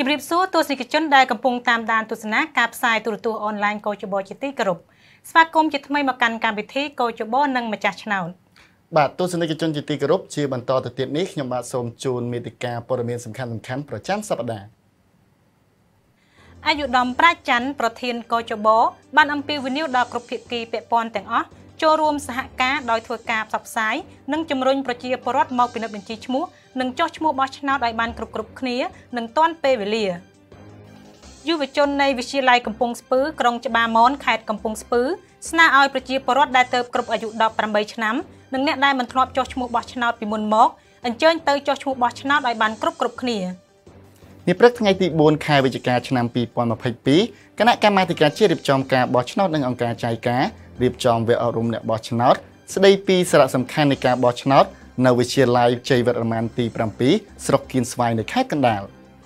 ជំរាបសួរទស្សនិកជនដែលកំពុងតាមដានទស្សនាការផ្សាយទូរទស្សន៍អនឡាញកោជបជាទីគោរពស្វាគមន៍ជាថ្មីមកកាន់កម្មវិធីកោជបនិងម្ចាស់ឆ្នោតបាទទស្សនិកជនជាទីគោរពជាបន្តទៅទៀតនេះខ្ញុំបាទសូមជូនមេតិការព័ត៌មានសំខាន់ៗប្រចាំសប្តាហ៍អាយុដំប្រាជ្ញច័ន្ទប្រធានកោជបបានអំពាវនាវដល់គ្រប់ភាគីពាក់ព័ន្ធទាំងអស់ចូលរួមសហការដោយធ្វើការផ្សព្វផ្សាយនិងជំរុញប្រជាពលរដ្ឋមកពិនិត្យបញ្ជីឈ្មោះនិងចុះឈ្មោះបោះឆ្នោតឲ្យបានគ្រប់គ្នានិងទាន់ពេលវេលាយុវជននៃវិទ្យាល័យកំពង់ស្ពឺក្រុងច្បារមនខេត្តកំពង់ស្ពឺស្នើឲ្យប្រជាពលរដ្ឋដែលទើបគ្រប់អាយុ18ឆ្នាំនិងអ្នកដែលមិនធ្លាប់ចុះឈ្មោះបោះឆ្នោតពីមុនមកអញ្ជើញទៅចុះឈ្មោះបោះឆ្នោតឲ្យបានគ្រប់គ្នានាព្រឹកថ្ងៃទី4ខែវិច្ឆិកាឆ្នាំ2022គណៈកម្មាធិការជាតិរៀបចំការបោះឆ្នោតនិងអង្គការចៃការរៀបចំវគ្គអប់រំអ្នកបោះឆ្នោតស្ដីពីសារៈសំខាន់នៃការបោះឆ្នោតនៅវិទ្យាល័យជ័យវរ្ម័នទី7ស្រុកគៀនស្វាយនៅខេត្តកណ្ដាល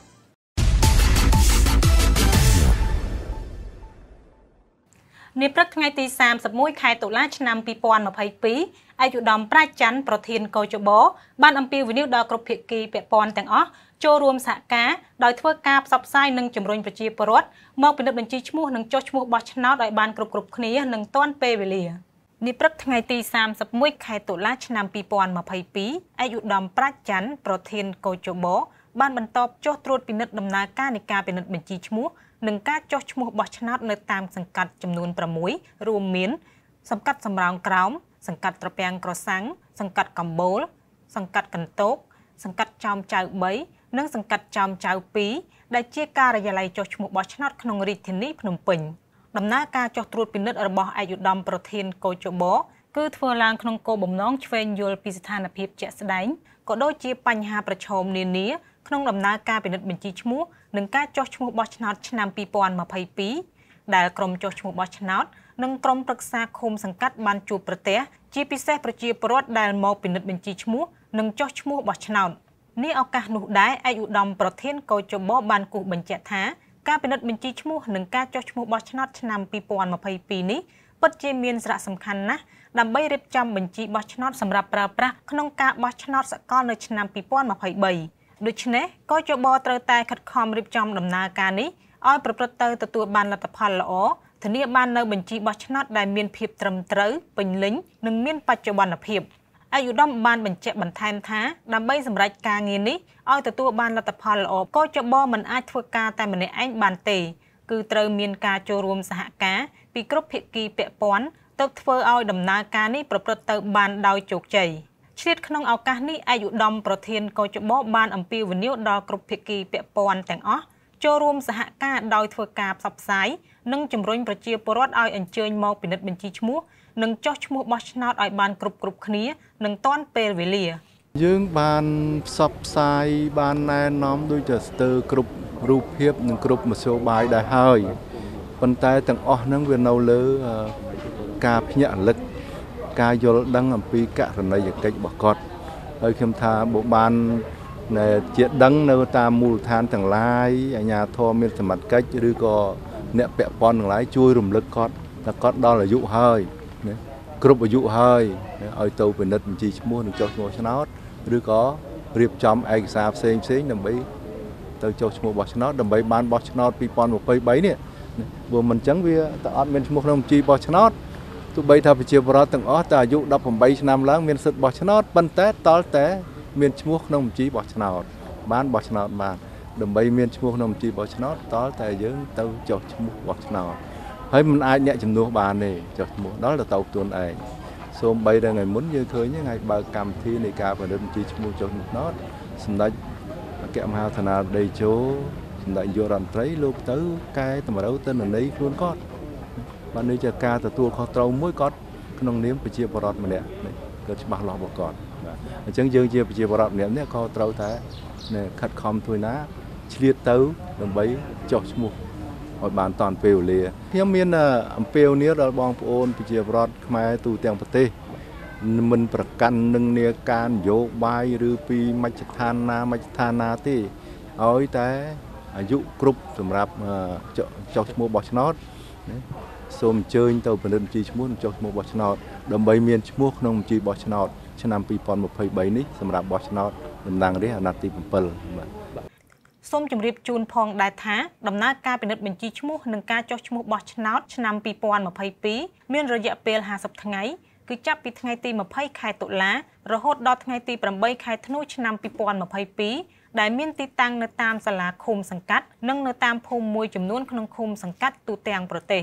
នាព្រឹកថ្ងៃទី31ខែតុលាឆ្នាំ2022អាយុដំប្រាជ្ញច័ន្ទប្រធានកោជបបានអំពាវនាវដល់គ្រប់ភាគីពាក់ព័ន្ធទាំងអស់ចូលរួមសហការដោយធ្វើការផ្សព្វផ្សាយនិងជំរុញប្រជាពលរដ្ឋមកពិនិត្យបញ្ជីឈ្មោះនិងចុះឈ្មោះបោះឆ្នោតឲ្យបានគ្រប់គ្នានិងទាន់ពេលវេលានាព្រឹកថ្ងៃទី31ខែតុលាឆ្នាំ2022អាយុដំប្រាជ្ញច័ន្ទប្រធានកោជបបានបន្តចុះត្រួតពិនិត្យដំណើរការនៃការពិនិត្យបញ្ជីឈ្មោះនិងការចុះឈ្មោះបោះឆ្នោតនៅតាមសង្កាត់ចំនួន6រួមមានសង្កាត់សំរោងក្រោមសង្កាត់ត្រពាំងក្រសាំងសង្កាត់កំបូលសង្កាត់កន្តោកសង្កាត់ចោមចៅ3និងសង្កាត់ចោមចៅ2ដែលជាការិយាល័យចុះឈ្មោះបោះឆ្នោតក្នុងរាជធានីភ្នំពេញដំណើរការចុះត្រួតពិនិត្យរបស់អាយុដំប្រធានកោជបគឺធ្វើឡើងក្នុងគោលបំណងឆ្វេងយល់ពីស្ថានភាពជាក់ស្ដែងក៏ដូចជាបញ្ហាប្រឈមនានាក្នុងដំណើរការពិនិត្យបញ្ជីឈ្មោះនិងការចុះឈ្មោះបោះឆ្នោតឆ្នាំ2022ដែលក្រុមចុះឈ្មោះបោះឆ្នោតនិងក្រុមប្រឹក្សាឃុំសង្កាត់បានជួបប្រទះជាពិសេសប្រជាពលរដ្ឋដែលមកពិនិត្យបញ្ជីឈ្មោះនិងចុះឈ្មោះបោះឆ្នោតនេះឱកាសនោះដែរអាយុដំប្រធានកោជបបានគូសបញ្ជាក់ថាការពិនិត្យបញ្ជីឈ្មោះនិងការចុះឈ្មោះបោះឆ្នោតឆ្នាំ2022នេះពិតជាមានសារៈសំខាន់ណាស់ដើម្បីរៀបចំបញ្ជីបោះឆ្នោតសម្រាប់ប្រើប្រាស់ក្នុងការបោះឆ្នោតសកលនៅឆ្នាំ2023ដូច្នេះកោជបត្រូវតែខិតខំរៀបចំដំណើរការនេះឲ្យប្រព្រឹត្តទៅទទួលបានលទ្ធផលល្អធានាបាននៅបញ្ជីបោះឆ្នោតដែលមានភាពត្រឹមត្រូវពេញលេញនិងមានបច្ចុប្បន្នភាពអាយុដំបានបញ្ជាក់បន្ថែមថាដើម្បីសម្រេចការងារនេះឲ្យទទួលបានលទ្ធផលល្អកោជបមិនអាចធ្វើការតែម្នាក់ឯងបានទេគឺត្រូវមានការចូលរួមសហការពីគ្រប់ភាគីពាក់ព័ន្ធទើបធ្វើឲ្យដំណើរការនេះប្រព្រឹត្តទៅបានដោយជោគជ័យឆ្លៀតក្នុងឱកាសនេះអាយុដំប្រធានកោជបបានអំពាវនាវដល់គ្រប់ភាគីពាក់ព័ន្ធទាំងអស់ចូលរួមសហការដោយធ្វើការផ្សព្វផ្សាយនិងជំរុញប្រជាពលរដ្ឋឲ្យអញ្ជើញមកពិនិត្យបញ្ជីឈ្មោះនិងចុះឈ្មោះបោះឆ្នោតឲ្យបានគ្រប់គ្នានិងទាន់ពេលវេលាយើងបានផ្សព្វផ្សាយបានណែនាំដូចជាស្ទើរគ្រប់រូបភាពនិងគ្រប់មធ្យោបាយដែរហើយប៉ុន្តែទាំងអស់ហ្នឹងវានៅលើការភ្ញាក់រលឹកការយល់ដឹងអំពីករណីយកិច្ចរបស់គាត់ហើយខ្ញុំថាបើបានជាដឹងនៅតាមមូលដ្ឋានទាំងឡាយអាជ្ញាធរមានសមត្ថកិច្ចឬក៏អ្នកពាក់ព័ន្ធទាំងឡាយជួយរំលឹកគាត់ថាគាត់ដល់អាយុហើយគ្រប់អាយុហើយឲ្យទៅពិនិត្យបញ្ជីឈ្មោះនិងចុះឈ្មោះឆ្នោតឬក៏រៀបចំឯកសារផ្សេងដើម្បីទៅចុះឈ្មោះបោះឆ្នោតដើម្បីបានបោះឆ្នោត2023នេះបើមិនអញ្ចឹងវាតែអត់មានឈ្មោះក្នុងបញ្ជីបោះឆ្នោតទោះបីថាប្រជាពលរដ្ឋទាំងអស់តែអាយុ18ឆ្នាំឡើងមានសិទ្ធិបោះឆ្នោតប៉ុន្តែតល់តែមានឈ្មោះក្នុងបញ្ជីបោះឆ្នោតបានបោះឆ្នោតបានដើម្បីមានឈ្មោះក្នុងបញ្ជីបោះឆ្នោតតល់តែយើងទៅចុះឈ្មោះបោះឆ្នោតហើយមិនអាចអ្នកជំនួសបានទេចុះឈ្មោះដល់ទៅខ្លួនឯងសូម្បីតែថ្ងៃមុនយើងឃើញថ្ងៃបើកកម្មវិធីនៃការពិនិត្យបញ្ជីឈ្មោះចុះឆ្នោតសម្ដេចអគ្គមហាធិណាដីជោសម្ដេចនាយករដ្ឋមន្ត្រីលោកទៅកែតម្រូវទៅន័យខ្លួនគាត់បាននេះជាការទទួលខុសត្រូវមួយគាត់ក្នុងនាមប្រជាពលរដ្ឋម្នាក់គាត់ច្បាស់លាស់របស់គាត់អញ្ចឹងយើងជាប្រជាពលរដ្ឋម្នាក់នេះក៏ត្រូវតែខិតខំធ្វើណាឆ្លៀតទៅដើម្បីចុះឈ្មោះឲ្យបានតាន់ពេលវេលាខ្ញុំមានអំពាវនាវដល់បងប្អូនប្រជាពលរដ្ឋខ្មែរទូទាំងប្រទេសមិនប្រកាន់នឹងនាការនយោបាយឬពីមជ្ឈដ្ឋានណាទេឲ្យតែអាយុគ្រប់សម្រាប់ចុះឈ្មោះបោះឆ្នោតសូមអញ្ជើញទៅពិនិត្យបញ្ជីឈ្មោះនិងចុះឈ្មោះបោះឆ្នោតដើម្បីមានឈ្មោះក្នុងបញ្ជីបោះឆ្នោតឆ្នាំ2023នេះសម្រាប់បោះឆ្នោតតំណាងរាស្ត្រអាណត្តិទី7បាទសូមជម្រាបជូនផងដែរថាដំណើរការពិនិត្យបញ្ជីឈ្មោះនិងការចុះឈ្មោះបោះឆ្នោតឆ្នាំ2022មានរយៈពេល50ថ្ងៃគឺចាប់ពីថ្ងៃទី20ខែតុលារហូតដល់ថ្ងៃទី8ខែធ្នូឆ្នាំ2022ដែលមានទីតាំងនៅតាមសាលាឃុំសង្កាត់និងនៅតាមភូមិមួយចំនួនក្នុងឃុំសង្កាត់ទូទាំងប្រទេស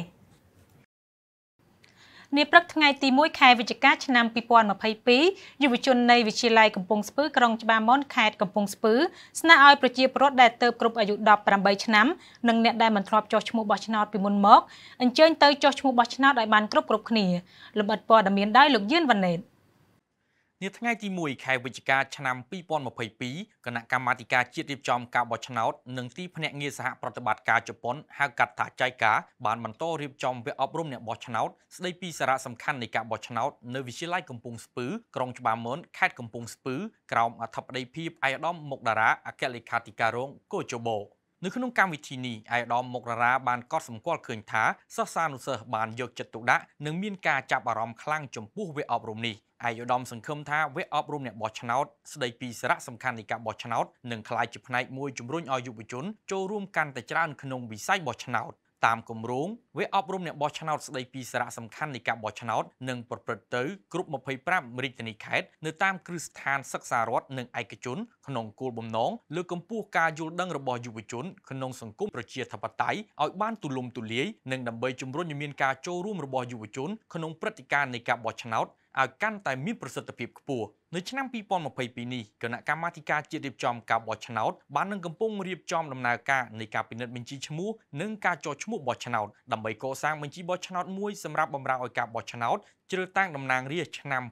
នាព្រឹកថ្ងៃទី1ខែវិច្ឆិកាឆ្នាំ2022យុវជននៃវិទ្យាល័យកំពង់ស្ពឺក្រុងច្បារមុនខេត្តកំពង់ស្ពឺស្នើឲ្យប្រជាពលរដ្ឋដែលទើបគ្រប់អាយុ18ឆ្នាំនិងអ្នកដែលមិនធ្លាប់ចុះឈ្មោះបោះឆ្នោតពីមុនមកអញ្ជើញទៅចុះឈ្មោះបោះឆ្នោតឲ្យបានគ្រប់គ្នាលម្អិតព័ត៌មានដោយលោកយឿនវ៉ាណេតនាថ្ងៃទី1ខែវិច្ឆិកាឆ្នាំ2022គណៈកម្មាធិការជាតិរៀបចំការបោះឆ្នោតនិងទីភ្នាក់ងារសហប្រតិបត្តិការជប៉ុនហៅកាត់ថាចៃកាបានបន្តរៀបចំវគ្គអប់រំអ្នកបោះឆ្នោតស្ដីពីសារៈសំខាន់នៃការបោះឆ្នោតនៅវិទ្យាល័យកំពង់ស្ពឺក្រុងច្បារមុនខេត្តកំពង់ស្ពឺក្រោមអធិបតីភាពឯកឧត្តមមុកតារាអគ្គលេខាធិការរងកោជបនៅក្នុងកម្មវិធីនេះឯកឧត្តមមុកតារាបានកត់សម្គាល់ឃើញថាសិស្សានុសិស្សបានយកចិត្តទុកដាក់និងមានការចាប់អារម្មណ៍ខ្លាំងចំពោះវគ្គអប់រំនេះឯកឧត្តមសង្ឃឹមថាវគ្គអប់រំអ្នកបោះឆ្នោតស្ដីពីសារៈសំខាន់នៃការបោះឆ្នោតនឹងក្លាយជាផ្នែកមួយជំរុញឲ្យយុវជនចូលរួមកាន់តែច្រើនក្នុងវិស័យបោះឆ្នោតតាមគម្រោងវគ្គអប់រំអ្នកបោះឆ្នោតស្ដីពីសារៈសំខាន់នៃការបោះឆ្នោតនឹងប្រព្រឹត្តទៅគ្រប់25រាជធានីខេត្តនៅតាមគ្រឹះស្ថានសិក្សារដ្ឋនិងឯកជនក្នុងគោលបំណងលើកកម្ពស់ការយល់ដឹងរបស់យុវជនក្នុងសង្គមប្រជាធិបតេយ្យឲ្យបានទូលំទូលាយនិងដើម្បីជំរុញឲ្យមានការចូលរួមរបស់យុវជនក្នុងព្រឹត្តិការណ៍នៃការបោះឆ្នោតឲ្យកាន់តែមានប្រសិទ្ធភាពខ្ពស់នៅឆ្នាំ2022នេះគណៈកម្មាធិការជាតិរៀបចំការបោះឆ្នោតបាននឹងកំពុងរៀបចំដំណើរការនៃការពិនិត្យបញ្ជីឈ្មោះនិងការចុះឈ្មោះបោះឆ្នោតដើម្បីកសាងបញ្ជីបោះឆ្នោតមួយសម្រាប់បម្រើឲ្យការបោះឆ្នោតជ្រើសតាំងតំណាងរាស្ត្រឆ្នាំ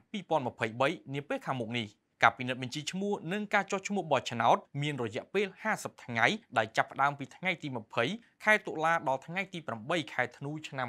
2023នាពេលខាងមុខនេះការពិនិត្យបញ្ជីឈ្មោះនិងការចុះឈ្មោះបោះឆ្នោតមានរយៈពេល50ថ្ងៃដែលចាប់ផ្ដើមពីថ្ងៃទី20ខែតុលាដល់ថ្ងៃទី8ខែធ្នូឆ្នាំ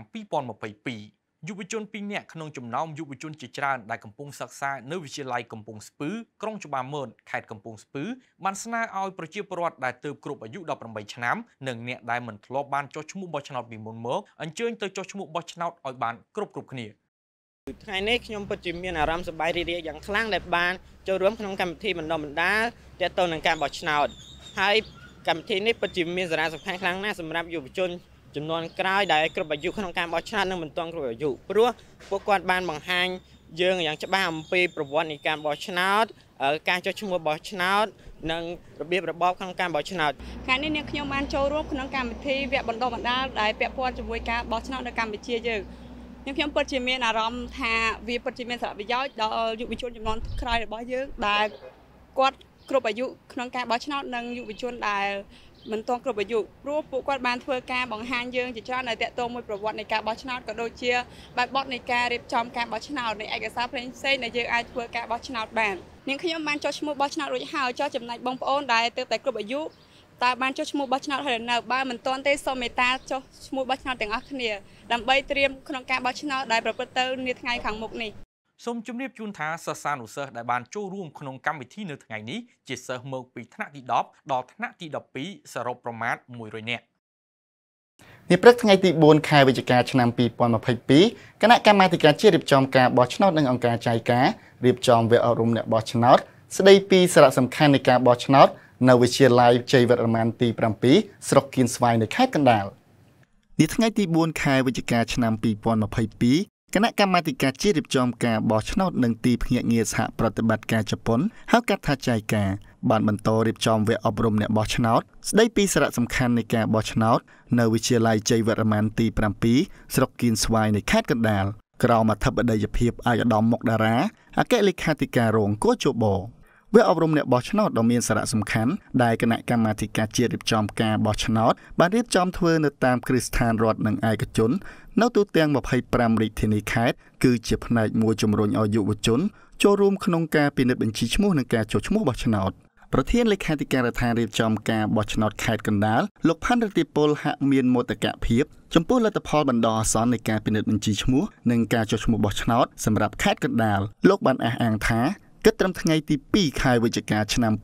2022យុវជន2នាក់ក្នុងចំណោមយុវជនជាច្រើនដែលកំពុងសិក្សានៅវិទ្យាល័យកំពង់ស្ពឺក្រុងច្បារមុនខេត្តកំពង់ស្ពឺបានស្នើឲ្យប្រជាពលរដ្ឋដែលទើបគ្រប់អាយុ18ឆ្នាំនិងអ្នកដែលមិនធ្លាប់បានចុះឈ្មោះបោះឆ្នោតពីមុនមកអញ្ជើញទៅចុះឈ្មោះបោះឆ្នោតឲ្យបានគ្រប់គ្នាថ្ងៃនេះខ្ញុំពិតជាមានអារម្មណ៍សប្បាយរីករាយយ៉ាងខ្លាំងដែលបានចូលរួមក្នុងកម្មវិធីបណ្ដុះបណ្ដាលទាក់ទងនឹងការបោះឆ្នោតហើយកម្មវិធីនេះពិតជាមានសារៈសំខាន់ខ្លាំងណាស់សម្រាប់យុវជនចំនួនក្រោយដែលគ្រប់អាយុក្នុងការបោះឆ្នោតនិងមិនទាន់គ្រប់អាយុព្រោះពួកគាត់បានបង្ហាញយើងយ៉ាងច្បាស់អំពីប្រវត្តិនៃការបោះឆ្នោតការចុះឈ្មោះបោះឆ្នោតនិងរបៀបរបបក្នុងការបោះឆ្នោតថ្ងៃនេះនាងខ្ញុំបានចូលរួមក្នុងកម្មវិធីវគ្គបណ្ដុះបណ្ដាលដែលពាក់ព័ន្ធជាមួយការបោះឆ្នោតនៅកម្ពុជាយើងនាងខ្ញុំពិតជាមានអារម្មណ៍ថាវាពិតជាមានសារៈប្រយោជន៍ដល់យុវជនចំនួនក្រោយរបស់យើងដែលគាត់គ្រប់អាយុក្នុងការបោះឆ្នោតនិងយុវជនដែលមិនទាន់គ្រប់អាយុព្រោះពួកគាត់បានធ្វើការបង្ហាញយើងជាច្រើនដែលតាក់ទងមួយប្រវត្តិនៃការបោះឆ្នោតក៏ដូចជាបែបបទនៃការរៀបចំការបោះឆ្នោតនៃឯកសារផ្សេងៗដែលយើងអាចធ្វើការបោះឆ្នោតបាននាងខ្ញុំបានចុះឈ្មោះបោះឆ្នោតរួចហើយចុះចំណែកបងប្អូនដែលទើបតែគ្រប់អាយុតើបានចុះឈ្មោះបោះឆ្នោតហើយនៅបើមិនទាន់ទេសូមមេត្តាចុះឈ្មោះបោះឆ្នោតទាំងអស់គ្នាដើម្បីត្រៀមក្នុងការបោះឆ្នោតដែលប្រព្រឹត្តទៅនាថ្ងៃខាងមុខនេះសូមជម្រាបជូនថាសិស្សានុសិស្សដែលបានចូលរួមក្នុងកម្មវិធីនៅថ្ងៃនេះជាសិស្សមកពីថ្នាក់ទី10ដល់ថ្នាក់ទី12សរុបប្រមាណ100នាក់នាព្រឹកថ្ងៃទី4ខែវិច្ឆិកាឆ្នាំ2022គណៈកម្មាធិការជាតិរៀបចំការបោះឆ្នោតនិងអង្គការចៃការរៀបចំវគ្គអប់រំអ្នកបោះឆ្នោតស្ដីពីសារៈសំខាន់នៃការបោះឆ្នោតនៅវិទ្យាល័យជ័យវរ្ម័នទី7ស្រុកគៀនស្វាយនៅខេត្តកណ្ដាលនាថ្ងៃទី4ខែវិច្ឆិកាឆ្នាំ2022គណៈកម្មាធិការជាតិរៀបចំការបោះឆ្នោតនិងទីភ្នាក់ងារសហប្រតិបត្តិការជប៉ុនហៅកាត់ថាចៃការបានបន្តរៀបចំវគ្គអប់រំអ្នកបោះឆ្នោតស្ដីពីសារៈសំខាន់នៃការបោះឆ្នោតនៅវិទ្យាល័យជ័យវរ្ម័នទី7ស្រុកគៀនស្វាយនៃខេត្តកណ្ដាលក្រោមអធិបតីភាពឯកឧត្តមមុកតារាអគ្គលេខាធិការរងកោជបវគ្គអប់រំអ្នកបោះឆ្នោតដ៏មានសារៈសំខាន់ដែលគណៈកម្មាធិការជាតិរៀបចំការបោះឆ្នោតបានរៀបចំធ្វើនៅតាមគ្រឹះស្ថានរដ្ឋនិងឯកជននៅទូទាំង25រាជធានីខេត្តគឺជាផ្នែកមួយជំរុញឲ្យយុវជនចូលរួមក្នុងការពិនិត្យបញ្ជីឈ្មោះនិងការចុះឈ្មោះបោះឆ្នោតប្រធានលេខាធិការដ្ឋានរៀបចំការបោះឆ្នោតខេត្តកណ្ដាលលោកផាន់រតិពលហាក់មានមោទកភាពចំពោះលទ្ធផលបណ្ដោះអាសន្ននៃការពិនិត្យបញ្ជីឈ្មោះនិងការចុះឈ្មោះបោះឆ្នោតសម្រាប់ខេត្តកណ្ដាលលោកបានអះអាងថាគិតត្រឹមថ្ងៃទី2ខែវិច្ឆិកាឆ្នាំ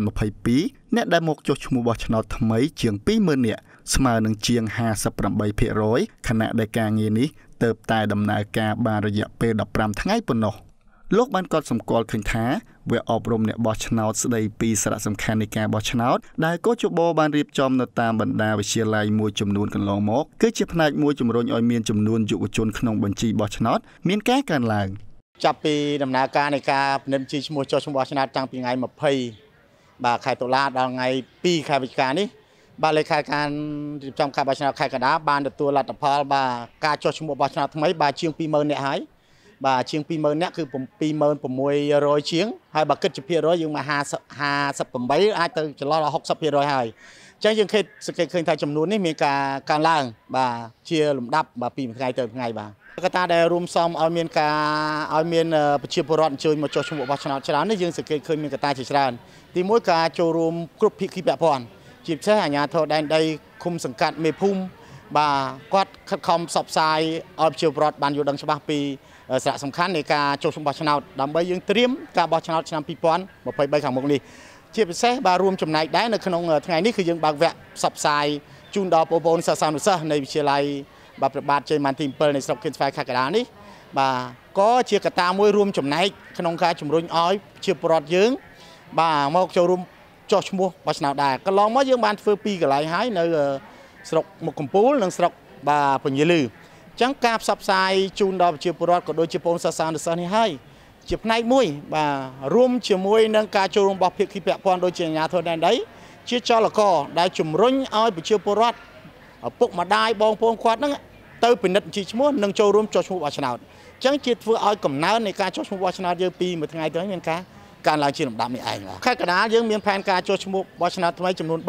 2022អ្នកដែលមកចុះឈ្មោះបោះឆ្នោតថ្មីជាង 20,000 នាក់ស្មើនឹងជាង 58% ខណៈដែលការងារនេះទើបតែដំណើរការបានរយៈពេល15ថ្ងៃប៉ុណ្ណោះលោកបានកត់សម្គាល់ឃើញថាវាអប់រំអ្នកបោះឆ្នោតស្ដីពីសារៈសំខាន់នៃការបោះឆ្នោតដែលកោជបបានរៀបចំនៅតាមបណ្ដាវិទ្យាល័យមួយចំនួនកន្លងមកគឺជាផ្នែកមួយជំរុញឲ្យមានចំនួនយុវជនក្នុងបញ្ជីបោះឆ្នោតមានការកើនឡើងចាប់ពីដំណើរការនៃការពិនិត្យបញ្ជីឈ្មោះចុះឈ្មោះបោះឆ្នោតតាំងពីថ្ងៃ20បាទខែតុលាដល់ថ្ងៃ2ខែវិច្ឆិកានេះបាទលេខាធិការរៀបចំការបោះឆ្នោតខេត្តកណ្ដាលបានទទួលលទ្ធផលបាទការចុះឈ្មោះបោះឆ្នោតថ្មីបាទជាង 20,000 នាក់ហើយបាទជាង 20,000 នាក់គឺ 26,600 ជាងហើយបើគិតជាភាគរយយើងមក58អាចទៅចន្លោះដល់ 60% ហើយអញ្ចឹងយើងសង្កេតឃើញថាចំនួននេះមានការកើនឡើងបាទជាលំដាប់បាទពីថ្ងៃទៅថ្ងៃបាទកត្តាដែលរួមផ្សំឲ្យមានប្រជាពលរដ្ឋអញ្ជើញមកចុះឈ្មោះបោះឆ្នោតច្រើននេះយើងសង្កេតឃើញមានកត្តាជាច្រើនទី1ការចូលរួមគ្រប់ភាគីពាក់ព័ន្ធជាពិសេសអាជ្ញាធរដែនដីឃុំសង្កាត់មេភូមិបាទគាត់ខិតខំផ្សព្វផ្សាយឲ្យប្រជាពលរដ្ឋបានយល់ដឹងច្បាស់ពីសារៈសំខាន់នៃការចូលឈ្មោះបោះឆ្នោតដើម្បីយើងត្រៀមការបោះឆ្នោតឆ្នាំ2023ខាងមុខនេះជាពិសេសបាទរួមចំណែកដែរនៅក្នុងថ្ងៃនេះគឺយើងបើកវគ្គផ្សព្វផ្សាយជូនដល់បងប្អូនសិស្សានុសិស្សនៃវិទ្យាល័យបាទព្រះបាទជ័យមានទី7នៃស្រុកគៀនស្វាយខេត្តកណ្ដាលនេះបាទក៏ជាកត្តាមួយរួមចំណែកក្នុងការជំរុញឲ្យប្រជាពលរដ្ឋយើងបាទមកចូលរួមចុះឈ្មោះបោះឆ្នោតដែរកន្លងមកយើងបានធ្វើ2កន្លែងហើយនៅស្រុកមុខកំពូលនិងស្រុកបាទពញាលឺអញ្ចឹងការផ្សព្វផ្សាយជូនដល់ប្រជាពលរដ្ឋក៏ដូចជាបងសិស្សានុសិស្សនេះហើយជាផ្នែកមួយបាទរួមជាមួយនឹងការចូលរួមរបស់ភាគីពាក់ព័ន្ធដូចជាអាជ្ញាធរដែនដីជាចលករដែលជំរុញឲ្យប្រជាពលរដ្ឋឪពុកម្ដាយបងប្អូនគាត់ហ្នឹងទៅពិនិត្យបញ្ជីឈ្មោះនិងចូលរួមចុះឈ្មោះបោះឆ្នោតអញ្ចឹងជាធ្វើឲ្យកំណើននៃការចុះឈ្មោះបោះឆ្នោតយើងពីមួយថ្ងៃទៅមានការកើនឡើងជាលំដាប់នេះឯងខេត្តកណ្ដាលយើងមានផែនការចុះឈ្មោះបោះឆ្នោតថ្មីចំនួន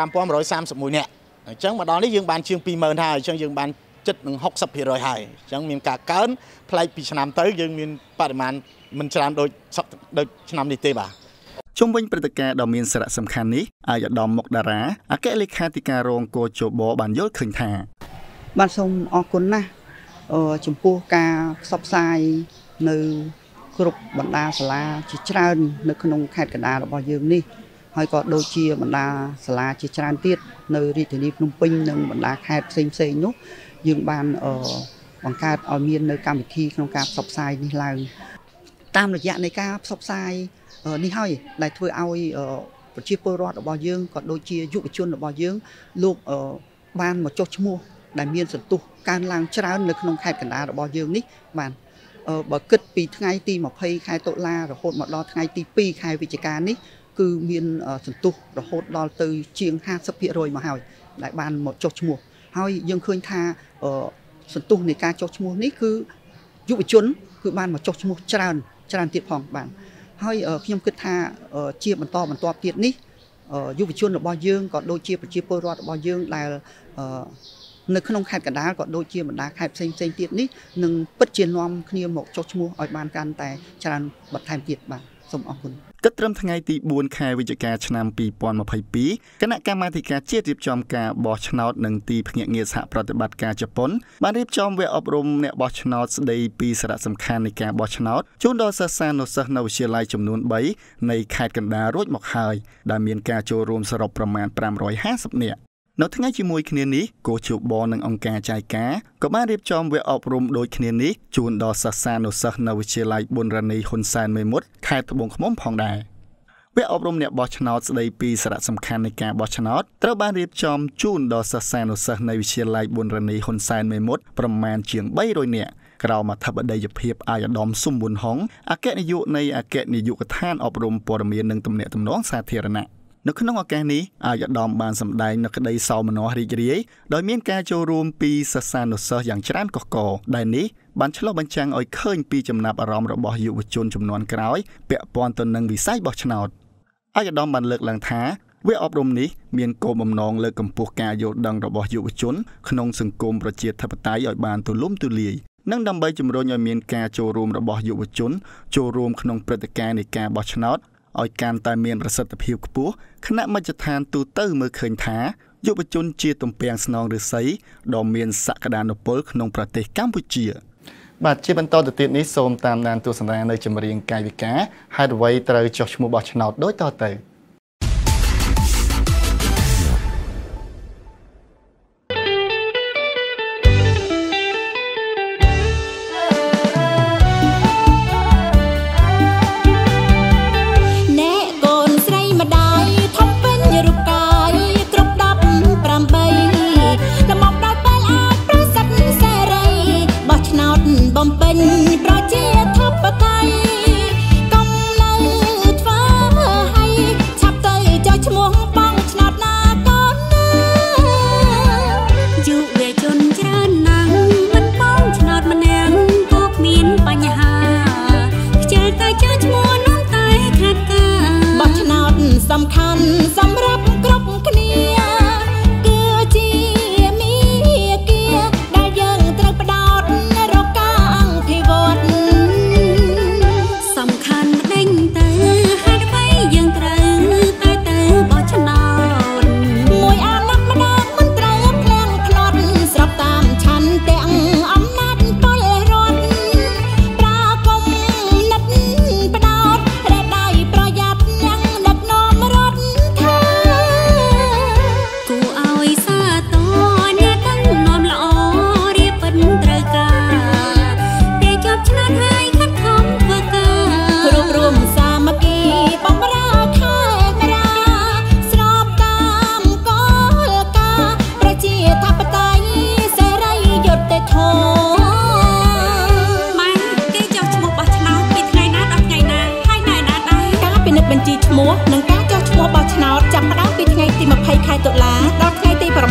35,131 នាក់អញ្ចឹងម្ដងនេះយើងបានជាង 20,000 ហើយអញ្ចឹងយើងបានជិតនឹង 60% ហើយអញ្ចឹងមានការកើនផ្លែកពីឆ្នាំទៅយើងមានបរិមាណមិនច្រើនដូចឆ្នាំនេះទេបាទជុំវិញព្រឹត្តិការណ៍ដ៏មានសារៈសំខាន់នេះអាយដាមមុកតារាអគ្គលេខាធិការរងកោជបបានយល់ឃើញថាបាទសូមអរគុណណាស់ចំពោះការផ្សព្វផ្សាយនៅគ្រប់បណ្ដាសាលាជាច្រើននៅក្នុងខេត្តកណ្ដាលរបស់យើងនេះហើយក៏ដូចជាបណ្ដាសាលាជាច្រើនទៀតនៅរាជធានីភ្នំពេញនិងបណ្ដាខេត្តផ្សេងនោះយើងបានបង្កើតឲ្យមាននៅកម្មវិធីក្នុងការផ្សព្វផ្សាយនេះឡើងតាមរយៈនៃការផ្សព្វផ្សាយនេះហើយដែលធ្វើឲ្យប្រជាពលរដ្ឋរបស់យើងក៏ដូចជាយុវជនរបស់យើងលោកបានមកចុះឈ្មោះដែលមានសន្ទុះកើនឡើងច្រើននៅក្នុងខេត្តកណ្ដាលរបស់យើងនេះបានបើគិតពីថ្ងៃទី20ខែតុលារហូតមកដល់ថ្ងៃទី2ខែវិច្ឆិកានេះគឺមានសន្ទុះរហូតដល់ទៅជាង 50% មកហើយដែលបានមកចុះឈ្មោះហើយយើងឃើញថាសន្ទុះនៃការចុះឈ្មោះនេះគឺយុវជនគឺបានមកចុះឈ្មោះច្រើនទៀតផងបានហើយខ្ញុំគិតថាជាបន្តបន្ទាប់ទៀតនេះយុវជនរបស់យើងក៏ដូចជាប្រជាពលរដ្ឋរបស់យើងដែលនៅក្នុងខេត្តកណ្ដាលក៏ដូចជាបណ្ដាខេត្តផ្សេងទៀតនេះនឹងពិតជានាំគ្នាមកចុះឈ្មោះឲ្យបានកាន់តែច្រើនបន្ថែមទៀតបាទសូមអរគុណគិតត្រឹមថ្ងៃទី4ខែវិច្ឆិកាឆ្នាំ2022គណៈកម្មាធិការជាតិរៀបចំការបោះឆ្នោតនិងទីភ្នាក់ងារសហប្រតិបត្តិការជប៉ុនបានរៀបចំវគ្គអប់រំអ្នកបោះឆ្នោតស្ដីពីសារៈសំខាន់នៃការបោះឆ្នោតជូនដល់សិស្សានុសិស្សនៅវិទ្យាល័យចំនួន3នៃខេត្តកណ្ដាលរួចមកហើយដែលមានការចូលរួមសរុបប្រមាណ550នាក់នៅថ្ងៃជាមួយគ្នានេះកោជបនិងអង្គការចៃការក៏បានរៀបចំវគ្គអប់រំដូចគ្នានេះជូនដល់សិស្សានុសិស្សនៅវិទ្យាល័យប៊ុនរ៉ានីហ៊ុនសែនមេមត់ខេត្តត្បូងឃ្មុំផងដែរវគ្គអប់រំអ្នកបោះឆ្នោតស្ដីពីសារៈសំខាន់នៃការបោះឆ្នោតត្រូវបានរៀបចំជូនដល់សិស្សានុសិស្សនៅវិទ្យាល័យប៊ុនរ៉ានីហ៊ុនសែនមេមត់ប្រមាណជាង300នាក់ក្រោមអធិបតីភាពអាយដាមស៊ុំប៊ុនហុងអគ្គនាយកនៃអគ្គនាយកដ្ឋានអប់រំព័ត៌មាននិងទំនាក់ទំនងសាធារណៈនៅក្នុងឱកាសនេះអាយដាមបានសម្ដែងនូវក្តីសោមនស្សរីករាយដោយមានការចូលរួមពីសិស្សានុសិស្សយ៉ាងច្រើនកុះករដែលនេះបានឆ្លុះបញ្ចាំងឲ្យឃើញពីចំណាប់អារម្មណ៍របស់យុវជនជំនាន់ក្រោយពាក់ព័ន្ធទៅនឹងវិស័យបោះឆ្នោតអាយដាមបានលើកឡើងថាវគ្គអប់រំនេះមានគោលបំណងលើកកម្ពស់ការយល់ដឹងរបស់យុវជនក្នុងសង្គមប្រជាធិបតេយ្យឲ្យបានទូលំទូលាយនិងដើម្បីជំរុញឲ្យមានការចូលរួមរបស់យុវជនចូលរួមក្នុងព្រឹត្តិការណ៍នៃការបោះឆ្នោតឲ្យកាន់តែមានប្រសិទ្ធភាពខ្ពស់គណៈមជ្ឈដ្ឋានទូទៅមើលឃើញថាយុវជនជាទំពាំងស្នងឫស្សីដ៏មានសក្តានុពលក្នុងប្រទេសកម្ពុជាបាទជាបន្តទៅទៀតនេះសូមតាមដានទស្សនានៅចម្រៀងកាយវិការហេតុអ្វីត្រូវចុះឈ្មោះបោះឆ្នោតដូចតទៅ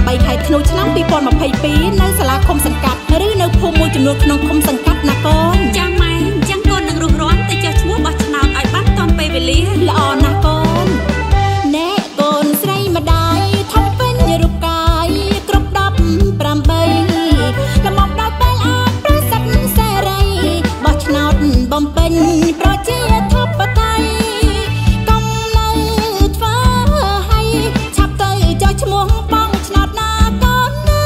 8 ខែធ្នូឆ្នាំ2022នៅសាលាឃុំសង្កាត់ឬនៅភូមិមួយចំនួនក្នុងឃុំសង្កាត់ណាកូនចាំម៉ែអញ្ចឹងកូននឹងរុះរាន់ទៅចុះឈ្មោះបោះឆ្នោតឲ្យបានទាន់ពេលវេលាល្អណាស់កូនណែកូនស្រីម្ដាយថប់ពេញរូបកាយគ្រប់18លំអបដល់ពេលអាចប្រសិទ្ធសេរីបោះឆ្នោតបំពេញប្រជាធិបតេយ្យកុំនៅធ្វើឲ្យឆាប់ទៅចុះឈ្មោះបងឆ្នោតណាកូនណា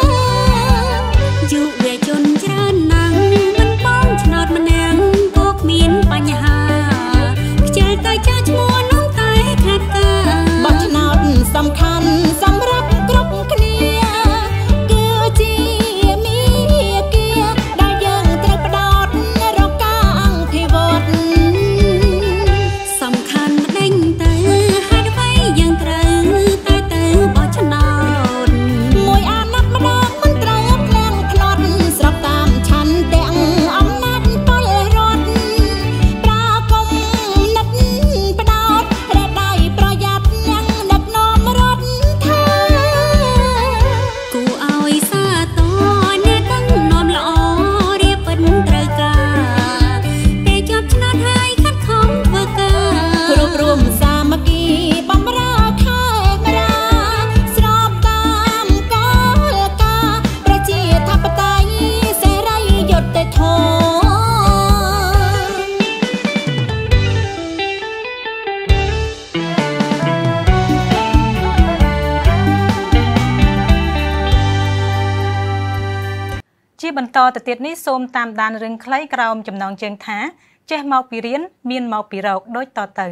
យុវជនច្រើនណាស់មិនបងឆ្នោតម្នាក់ពួកមានបញ្ហាខ្ជិលទៅចុះឈ្មោះនោះតែខាត់កាបោះឆ្នោតសំខាន់សម្រាប់គ្រប់គ្នាគឺជាមាគ៌ាដែលយើងត្រូវផ្ដោតរកការអភិវឌ្ឍសំខាន់ម្ដេចទៅហេតុអ្វីយើងត្រូវទៅបោះឆ្នោតមួយអាណត្តិម្ដងមិនត្រូវក្លៀងផ្លត់ស្របតាមឆន្ទៈអំណាចពលរដ្ឋប្រើគុំនិតផ្ដោតរដៃប្រយ័ត្នញ៉ាំងដឹកនាំរដ្ឋថាគូឲ្យសាទរអ្នកដឹកនាំល្អរៀបពិតត្រូវការពេលជាប់ឆ្នោតហើយខិតខំធ្វើការរួបរวมសាមគ្គីបំរើខេត្តរាស្របតាមគោលការណ៍ប្រជាធិបតេយ្យសេរីយុត្តិធម៌ជាបន្តទៅទៀតនេះសូមតាមដានរឿងខ្លីក្រោមចំណងជើងថាចេះមកពីរៀនមានមកពីរកដូចតទៅ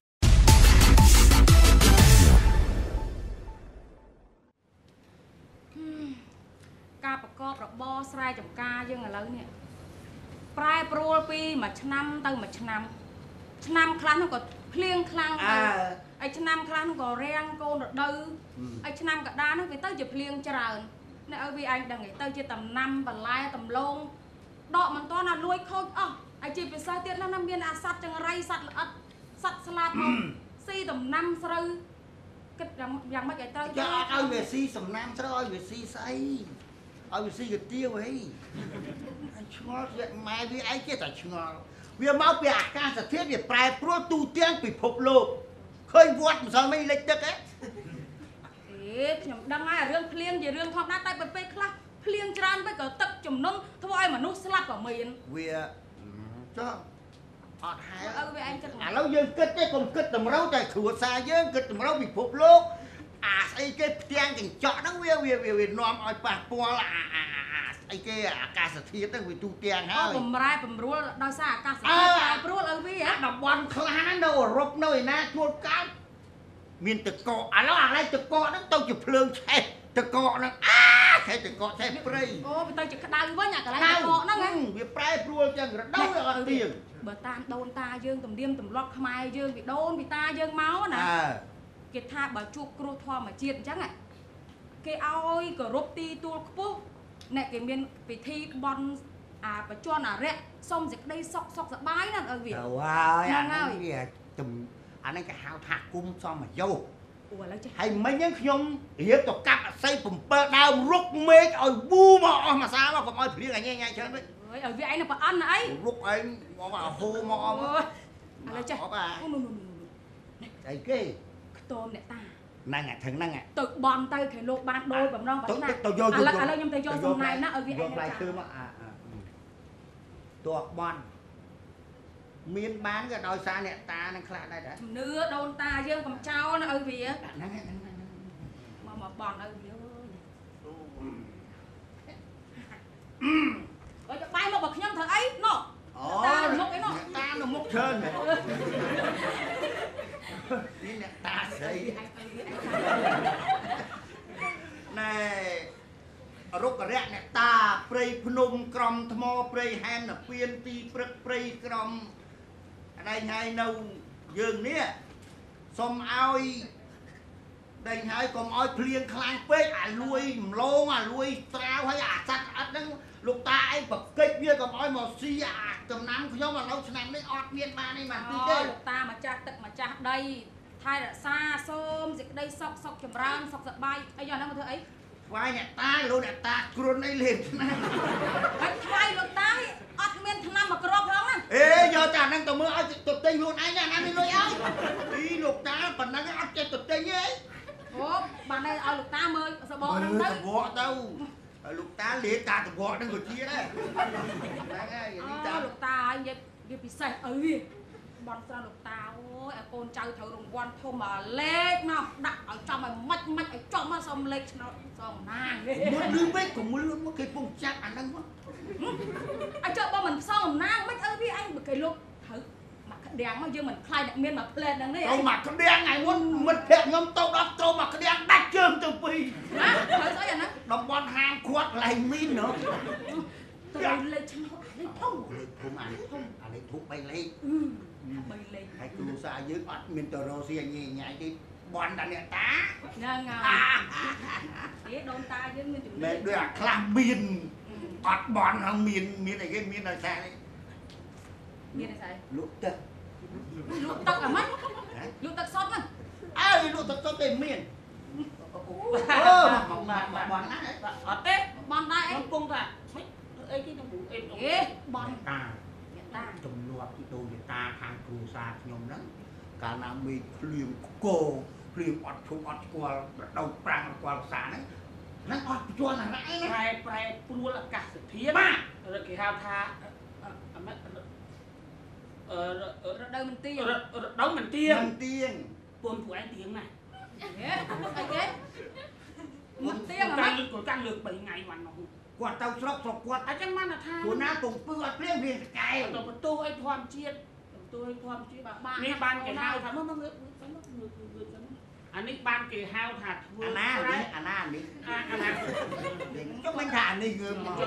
ការប្រកបរបរស្រែចម្ការយើងឥឡូវនេះប្រែប្រួលពីមួយឆ្នាំទៅមួយឆ្នាំឆ្នាំខ្លះនោះក៏ភ្លៀងខ្លាំងទៅហើយឆ្នាំខ្លះនោះក៏រាំងកូនរដូវហើយឆ្នាំកដានោះវាទៅជាភ្លៀងច្រើនអ្នកឲ្យវាឯងដឹងទៅជាដំណាំបន្លែដំឡូងដកមិនទាន់លួយខូចអស់ហើយជាពិសេសទៀតណាមានអាសត្វចង្រៃសត្វល្អិតសត្វស្លាបមកស៊ីដំណាំស្រូវគិតយ៉ាងម៉េចឲ្យត្រូវចាអត់ឲ្យវាស៊ីសំណាំស្រូវឲ្យវាស៊ីស្អីឲ្យវាស៊ីកាទៀវអីឆ្ងល់ម៉ែវាឯងចេះតែឆ្ងល់វាមកពីអាកាសធាតុវាប្រែប្រួលទូទាំងពិភពលោកឃើញវត្តម្សិលមិញលិចទឹកហ៎ខ្ញុំដឹងហើយរឿងភ្លៀងជារឿងធម្មតាតែពេលខ្លះភ្លៀងច្រើនពេកក៏ទឹកជំនន់ធ្វើឲ្យមនុស្សស្លាប់ក៏មានវាចុះអត់ហែលវាឯងគិតឥឡូវយើងគិតទេកុំគិតតម្រូវតែគ្រួសារយើងគិតតម្រូវពិភពលោកអាស្អីគេផ្ទាំងកញ្ចក់ហ្នឹងវានាំឲ្យប៉ះពាល់អីគេអាកាសធាតុហ្នឹងវាទូទាំងហើយបំរែបំរួលដោយសារអាកាសធាតុប្រែប្រួលឲ្យវាតំបន់ខ្លះនៅអឺរ៉ុបនៅឯណាជួលកើតមានទឹកកកឥឡូវអាឡៃទឹកកកហ្នឹងទៅជាភ្លើងឆេះទឹកកកហ្នឹងឆេះទឹកកកឆេះព្រៃអូវាទៅជាក្តៅវិញអាកន្លែងទឹកកកហ្នឹងវាប្រែប្រួលចឹងរដូវអត់ទៀងបើតាមដូនតាយើងទំនៀមទម្លាប់ខ្មែរយើងពីដូនពីតាយើងមកណាគេថាបើជួបគ្រោះធម្មជាតិអញ្ចឹងគេឲ្យគោរពទីទួលខ្ពស់អ្នកគេមានពិធីបន់បច្ចុប្បន្នអរិយសុំសេចក្តីសុខសប្បាយណាស់ឲ្យវាហើយអាហ្នឹងវាអានេះគេហៅថាគុំសមយោអូឥឡូវចេះហើយមិញហ្នឹងខ្ញុំរៀបទៅកាប់អស័យ7ដើមរុកមេឃឲ្យវូមកអស់មួយសាមកកុំឲ្យភ្លៀងញ៉ៃច្រើនវិញអើយឲ្យវាឯងនៅប្រអិនអីរុកឯងមកហូរមកអស់ឥឡូវចេះអូនោះអីគេខ្ទមអ្នកតាហ្នឹងថឹងហ្នឹងទៅបន់ទៅគេលោកបានដូរបំណងប្រាថ្នាទៅយកឥឡូវខ្ញុំទៅយកសំណែនណាឲ្យវាឯងយកគឺមកតួបន់មានបានក៏ដោយសារអ្នកតានឹងខ្លះដែរជំនឿដូនតាយើងកំចោលឲ្យវាហ្នឹងមកបន់ឲ្យវាអើយបាយមកបើខ្ញុំធ្វើអីណោះតាមុខអីណោះតានៅមុខច្រើននេះអ្នកតាស្រីណែរុក្ខរៈអ្នកតាព្រៃភ្នំក្រំថ្មព្រៃហែមនពៀនទីព្រឹកព្រៃក្រំដៃហើយនៅយើងនេះសុំឲ្យដេញហើយកុំឲ្យភ្លៀងខ្លាំងពេកអាលួយម្លងអាលួយត្រាវហើយអាសត្វអិតហ្នឹងលោកតាឯងប្រកិច្ចវាកុំឲ្យមកស៊ីអាដំណាំខ្ញុំឥឡូវឆ្នាំនេះអត់មានបាននេះបានទីទេលោកតាម្ចាស់ទឹកម្ចាស់ដីថែរក្សាសូមសេចក្តីសុខចម្រើនសុខសប្បាយអីយ៉ាងហ្នឹងមកធ្វើអីវាយអ្នកតាលោកអ្នកតាគ្រុនអីលេបណាហើយថ្លៃលោកតាអត់មានថ្នាំមកគ្របផងណាអេយកតែហ្នឹងទៅមើលឲ្យទៅទិញខ្លួនឯងណាមានលុយឲ្យអីលោកតាប៉ុណ្ណឹងអត់ចេះទៅទិញទេអូបានឲ្យលោកតាមើលសបកហ្នឹងទៅសបកទៅលោកតាលេតាសបកហ្នឹងក៏ជាដែរហ្នឹងហើយនេះតាលោកតាឲ្យនិយាយពិសេសអីបនស្រន់លោកតាអូយឲ្យកូនចៅត្រូវរង្វាន់ធំមកលេខមកដាក់ឲ្យចំឲ្យម៉ាច់ឲ្យចំមកសុំលេខឆ្នោតសងណាងមកលឺវិញកុំលឺមកគេពងចាក់អាហ្នឹងមកអាចចុះបើមិនផ្សងអំណាងមិនអីវាអញបើគេលោកត្រូវមកក្តាំងមកយើងមិនខ្លាចអ្នកមានមកផ្លែតហ្នឹងទេចូលមកក្តាំងថ្ងៃមុនមិត្តភក្តិខ្ញុំទៅដល់ចូលមកក្តាំងដាច់ជើងទៅពីរណាត្រូវស្អីអាហ្នឹងតំបន់ហាងខាត់កន្លែងមីនណ៎ទៅលេខឆ្នោតលេខធំលេខធំអានេះធំអានេះធំ3លេខ 3លេខហើយគ្រូសាយើងអត់មានទៅរកស៊ីញ៉ៃញ៉ៃទេបន់តាអ្នកតាហ្នឹងហើយដូនតាយើងមានជំនឿមែនដូចអាខ្លះមានអត់បន់ហ្នឹងមានអីគេមានដោយសារនេះមានអីស្អីលក់ទឹកអាម៉េចលក់ទឹកសុទ្ធហ្នឹងអើលក់ទឹកសុទ្ធទេមានអូមកបន់ណាអត់ទេបន់ដែរអីកំពុងថាអីគេនឹងអីបន់តាចំនួនទីដូនតាខាងគ្រូសាខ្ញុំហ្នឹងកាលណាមេភ្លៀងគោភ្លៀងអត់ឈប់អត់ស្គាល់ដល់ប្រាំងស្គាល់ភាសាហ្នឹងអត់បញ្ជាន់អាណាឯងប្រែព្រួលអាកាសធាតុបាទគេហៅថាអាម៉េចរដូវមិនទៀងរដូវមិនទៀងពូនពួកឯងទៀងណាស់អីគេមិនទៀងអាម៉េចកាន់លើក3ថ្ងៃវ៉ាន់នោះគាត់ទៅស្រុកគាត់អញ្ចឹងបានថាព្រោះណាពងពឺអត់ព្រៀងរៀងសកែទៅបន្ទោសឲ្យធម្មជាតិនេះបានគេហៅថាមើលអានេះបានគេហៅថាធ្វើអាណានេះចុះមិនថាអានេះងើបមក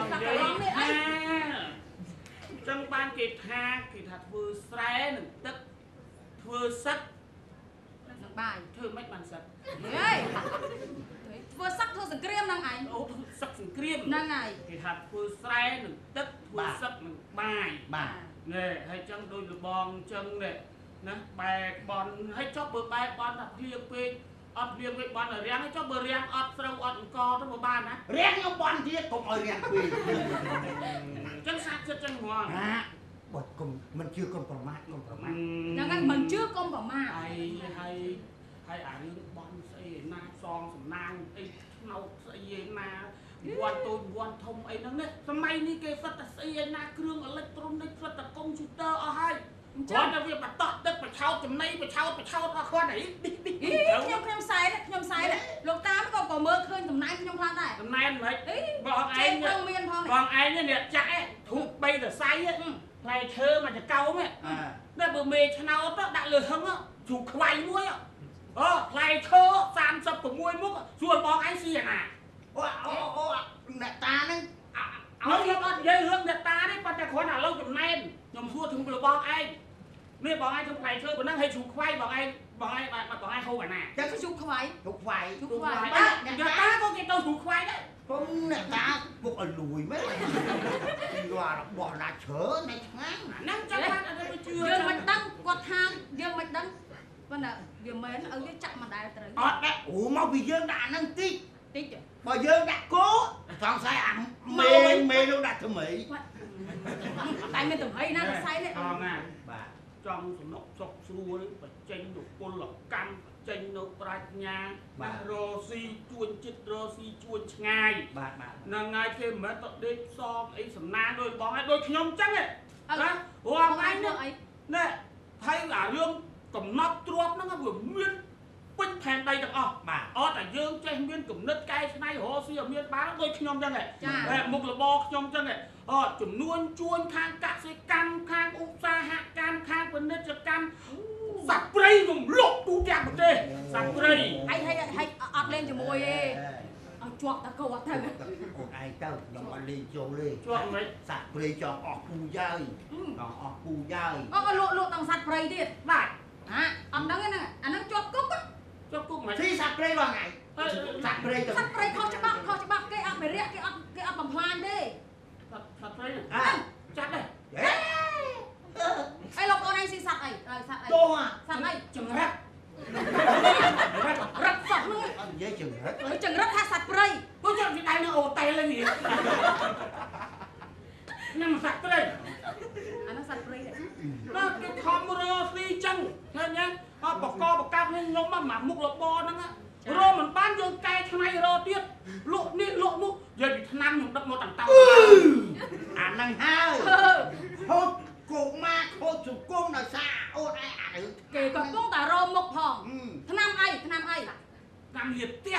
ចឹងបានគេថាធ្វើស្រែនឹងទឹកធ្វើសឹកនឹងបាយធ្វើមិនបានសឹកហេធ្វើសឹកធ្វើសង្គ្រាមហ្នឹងឯងអូសឹកសង្គ្រាមហ្នឹងហើយគេថាធ្វើស្រែនឹងទឹកធ្វើសឹកនឹងបាយបាទណែហើយចឹងដូចលបងចឹងនេះណាបែបនហើយចុះបើបែបនថាភ្លៀងពេកអត់ភ្លៀងពេកបនរាំងហើយចុះបើរាំងអត់ស្រូវអត់អង្គទៅមកបានណារាំងខ្ញុំបនទៀតកុំឲ្យរាំងពេកចឹងសាច់ចិត្តចឹងហ្មងណាបើកុំមិនជឿកុំប្រមាថហ្នឹងហើយមិនជឿកុំប្រមាថហើយអារឿងបនស្អីណាសងសំណាងអីឆ្នោតស្អីឯណាវ័នតូចវ័នធំអីហ្នឹងសម័យនេះគេសិតតែស្អីឯណាគ្រឿងអេឡិចត្រូនិកសិតតែកុំព្យូទ័រអស់ហើយគាត់តែវាបតក់ទឹកបឆោតចំណីបឆោតអស់គាត់អីខ្ញុំសែនលោកតាក៏មើលឃើញតំណែងខ្ញុំខ្លះដែរតំណែងមិនបងឯងមានផងបងឯងនេះចាក់ធូប3សរសៃផ្លែឈើមកចកោមតែបើមេឆ្នោតដាក់លើហឹងជូខ្វៃមួយអូផ្លែឈើ36មុខសួរបងឯងស៊ីអាណាអូអ្នកតាហ្នឹងឲ្យខ្ញុំអត់និយាយរឿងអ្នកតាទេប៉ុន្តែគ្រាន់តែឥឡូវចំណែនខ្ញុំសួរถึงបងឯងនេះបងឯងធ្វើផ្លែឈើប៉ុណ្ណឹងឲ្យជូខ្វៃបងឯងហូបអាណាចឹងជូខ្វៃអ្នកតាក៏គេទៅជូខ្វៃដែរពុំអ្នកតាពុកឲ្យលួយមែនយករបស់ណាឈើនៅឆ្ងាញ់ហ្នឹងចាំបានអត់ទៅជឿយើងមិនដឹងគាត់ថាយើងមិនដឹងប៉ុន្តែវាមែនឲ្យវាចាក់មិនដែលត្រូវអត់ដែរអូមកពីយើងដាក់អាហ្នឹងតិចបើយើងដាក់គោសង្ស័យអាមេនោះដាក់ថ្មីតែមានទំហៃណាសរសៃនេះអងណាបាទចង់សំណុកសុកស្រួលបញ្ចេញនូវពលកម្មចេញនូវប្រាជ្ញាបាទរស៊ីជួញចិត្តរស៊ីជួញឆ្ងាយបាទហ្នឹងហើយគេមិនមែនទៅដេកសងអីសំណាងដោយបងឯងដូចខ្ញុំចឹងណាព្រោះថ្ងៃនេះណែហើយអារឿងកំណត់ទ្របហ្នឹងវាមានពេញផែនដីទាំងអស់បាទអត់តែយើងចេះមានគំនិតកែច្នៃរកស៊ីឲ្យមានបានដូចខ្ញុំចឹងតែមុខរបរខ្ញុំចឹងចំនួនជួញខាងកសិកម្មខាងឧស្សាហកម្មខាងពាណិជ្ជកម្មសត្វព្រៃរំលកទូទាំងប្រទេសសត្វព្រៃហើយអត់លេងជាមួយទេឲ្យជាប់តកោអត់ទៅខ្លួនឯងទៅខ្ញុំអត់លេងចូលទេជាប់មិនសត្វព្រៃចង់អស់ពូយើយអស់ពូយើយលក់ដល់សត្វព្រៃទៀតបាទអត់ដឹងទេហ្នឹងអាហ្នឹងជាប់គុកមិនទីសត្វព្រៃបងឯងសត្វព្រៃខុសច្បាប់គេអត់មេរៈគេអត់បំផ្លាញទេសត្វព្រៃចាត់ទេអីលោកអូនឯងស៊ីសត្វអីសត្វអីតោះសត្វអីចង្រិតរត់សោះហ្នឹងអត់និយាយចង្រិតចង្រិតថាសត្វព្រៃពួកចញ៉ាំសាច់ព្រៃអានោះសាច់ព្រៃដែរណាគេខំរកស៊ីចឹងឃើញទេអបកបកាប់នេះខ្ញុំមកមុខរបរហ្នឹងរកមិនបានយើងកែឆ្នៃរកទៀតលក់នេះលក់នោះយកពីឆ្នាំខ្ញុំដឹកមកតាំងអាហ្នឹងហើយហូតគោម៉ាខូចសង្គមដោយសារអូនឯងអារឿងគេកំពុងតែរមុខផងឆ្នាំអីឆ្នាំលៀបផ្ទះ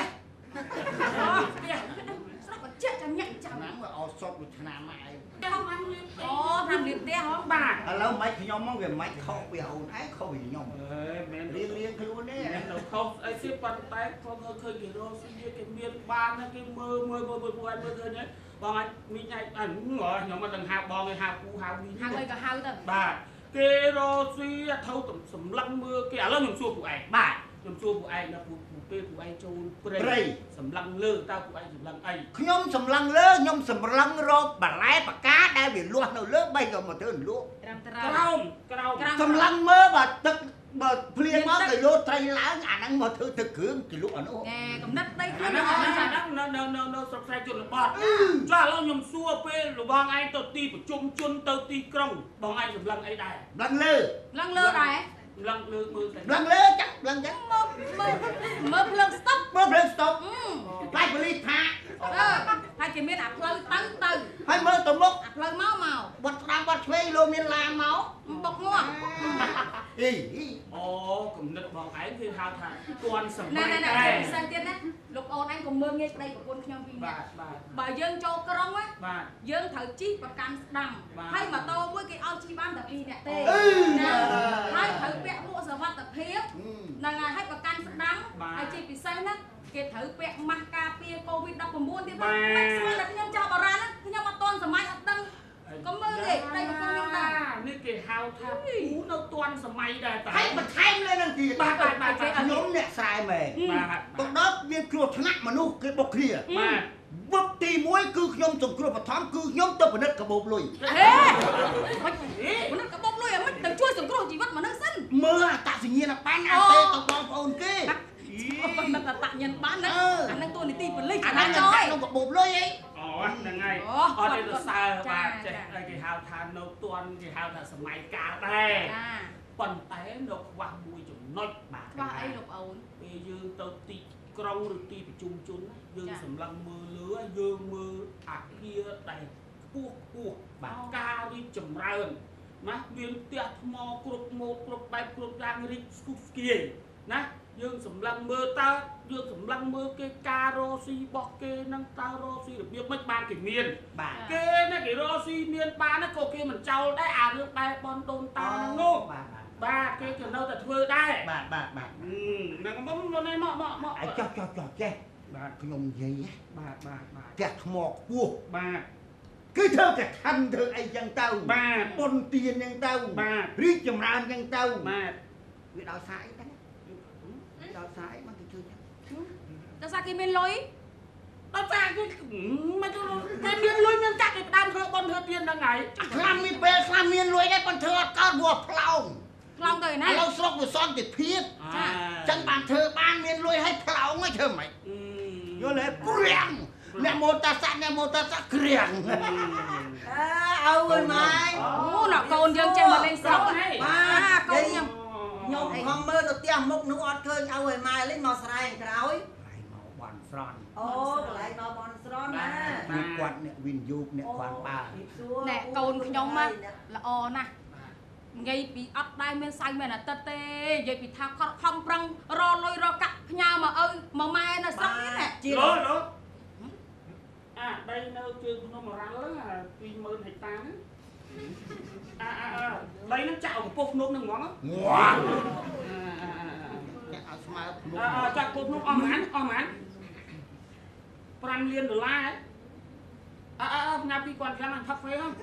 ស្រាប់បញ្ជាក់ចាំញាក់ចាំហ្នឹងវាអត់សុបមួយឆ្នាំឯងអូឆ្នាំលៀបផ្ទះហ៎បាទឥឡូវមិនខ្ញុំមកវាមិនខុសពីអូនឯងខុសពីខ្ញុំមែនរៀងខ្លួនទេនៅខុសអីទៀតប៉ុន្តែខ្ញុំឃើញគេរកស៊ីគេមានបានគេមើលមើលឃើញទេបងអាចមីងអាចខ្ញុំមិនដឹងហៅបងឯងហៅគូហៅមីងហៅអីក៏ហៅទៅបាទគេរកស៊ីថៅសម្លឹងមើលគេឥឡូវខ្ញុំសួរពួកឯងបាទខ្ញុំសួរពួកឯងដល់ពេលពួកឯងចូលព្រៃសម្លឹងលើតើពួកឯងសម្លឹងអីខ្ញុំសម្លឹងលើខ្ញុំសម្លឹងរកបន្លែបកាដែលវាលាស់នៅលើបីក៏មកទៅលក់ក្រោមសម្លឹងមើលបើទឹកបើភ្លៀងមកគេយកត្រីឡើងអាហ្នឹងមកធ្វើទឹកគ្រឿងគេលក់អានោះកំណត់ដីខ្លួនហ្នឹងនៅស្រុកស្រែជនបទចុះឥឡូវខ្ញុំសួរពេលរបស់ឯងទៅទីប្រជុំជនទៅទីក្រុងបងឯងសម្លឹងអីដែរសម្លឹងលើដែរឡើងលើមើលតែឡើងលើចាក់ឡើងចឹងមើលភ្លើងស្តុបផ្លាច់ប៉ូលីសថាហើយគេមានអាផ្លូវទៅហើយមើលទៅមុខអាផ្លូវមកបត់ស្ដាំបត់ឆ្វេងលោកមានឡានមកបុកងាប់អីអូគំនិតបងឯងគឺហៅថាទាន់សម័យណែពិសេសទៀតណាលោកអូនឯងក៏មើលងាយប្តីប្រពន្ធខ្ញុំពីរនាក់បើយើងចូលក្រុងណាយើងត្រូវជិះប្រកាន់ស្ដាំហើយម៉ូតូមួយគេឲ្យជិះបានតែ2នាក់ទេហើយត្រូវពាក់មួកសុវត្ថិភាពហ្នឹងហើយឲ្យប្រកាន់ស្ដាំហើយជិះពិសេសណាគេត្រូវពាក់ម៉ាស់ការពារ COVID-19 ទៀតមិនស្មានតែខ្ញុំចាស់បារាណខ្ញុំអត់ទាន់សម័យអត់ដឹងក៏មើលទេប្តីប្រពន្ធខ្ញុំដែរនេះគេហៅថាពូនៅទាន់សម័យដែរតាហើយបន្ថែមលើនឹងទៀតបាទខ្ញុំអ្នកស្រែមែនបាទទៅដល់មានគ្រោះថ្នាក់មនុស្សគេបុកគ្នាបាទវឹកទី1គឺខ្ញុំសង្គ្រោះបឋមគឺខ្ញុំទៅពិនិត្យកាបូបលុយហេមិនពិនិត្យកាបូបលុយមិនទៅជួយសង្គ្រោះជីវិតមនុស្សសិនមើលអត្តសញ្ញាណប័ណ្ណអត់ទេទៅបងប្អូនគេមិនអត្តញ្ញាណប័ណ្ណណាអានឹងតួនាទីប៉ូលីសអាហ្នឹងក្នុងកាបូបលុយអីអូហ្នឹងហើយអត់ទេទៅសើបាទចេះគេហៅថានៅទាន់គេហៅថាសម័យកាលដែរប៉ុន្តែនៅខ្វះមួយចំណុចបាទខ្វះអីលោកអូនពេលយើងទៅទីក្រុងឬទីប្រជុំជនយើងសម្លឹងមើលលើយើងមើលអាគារដែលខ្ពស់បាទការរីកចម្រើនណាមានផ្ទះថ្មគ្រប់ម៉ូដគ្រប់បែបគ្រប់យ៉ាងរីកស្គុះស្គាយណាយើងសម្លឹងមើលតើយើងសម្លឹងមើលគេការរកស៊ីរបស់គេនឹងតើរកស៊ីរបៀបមិនបានគេមានគេណាគេរកស៊ីមានបានណាក៏គេមិនចោលដែរអារឿងបែបបនដូនតាហ្នឹងនោះបាទគេក៏នៅតែធ្វើដែរបាទហ្នឹងមកនេះមកអាចចោះចេះបាទខ្ញុំនិយាយបាទផ្ទះថ្មខ្ពស់បាទគឺធ្វើតែខណ្ឌធ្វើអីចឹងទៅបាទបុណ្យទានចឹងទៅបាទរីកចម្រើនចឹងទៅបាទវាដោយសារអីហ្នឹងដោយសារអីមកគេជួយចឹងដោយសារគេមានលុយដោយសារគេមិនគេមានលុយមានកាក់គេផ្ដាំធ្វើបុណ្យធ្វើទានហ្នឹងហើយខ្លះមានពេលខ្លះមានលុយដែរប៉ុន្តែធ្វើអត់កើតព្រោះផ្លោងផ្លោងទៅឯណាឥឡូវស្រុកវាសន្តិភាពចឹងបានធ្វើបានមានលុយឲ្យផ្លោងឲ្យធ្វើម៉េចយល់ទេព្រាំងអ្នកមោតាស័កក្រៀងអើអើអើយម៉ែអូអ្នកកូនយើងចេះមកលេងស្រុកហ៎បាទកូនខ្ញុំខំមើលទៅផ្ទះមុខនោះអត់ឃើញឲ្យឲ្យម៉ែលេងមកស្រែក្រោយមកបន់ស្រន់អូកន្លែងមកបន់ស្រន់ណាគាត់អ្នកវិនយោគអ្នកគាត់បើណែកូនខ្ញុំមកល្អណាស់និយាយពីអត់ដែរមានសៅមានអាទិត្យទេនិយាយពីថាខំប្រឹងរលុយរកាក់ផ្ញើមកឪមកម៉ែនៅស្រុកនេះណាដីនៅជើងភ្នំរ៉ាល់ហ្នឹង 20000 ហិកតាហ្នឹង ដីហ្នឹងចាក់កំពស់ភ្នំហ្នឹងហ្មងងាប់អ្នកឲ្យស្មើភ្នំចាក់កំពស់ភ្នំអស់ហ្មង5 លានដុល្លារផ្ញើពីគាត់ខាងផឹកហ្វេហ្នឹង